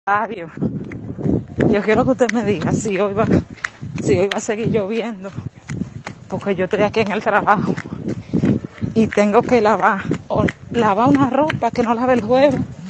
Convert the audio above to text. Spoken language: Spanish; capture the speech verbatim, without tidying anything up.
Mario, yo quiero que usted me diga si hoy va, si hoy va a seguir lloviendo, porque yo estoy aquí en el trabajo y tengo que lavar, o lavar una ropa que no lavé el jueves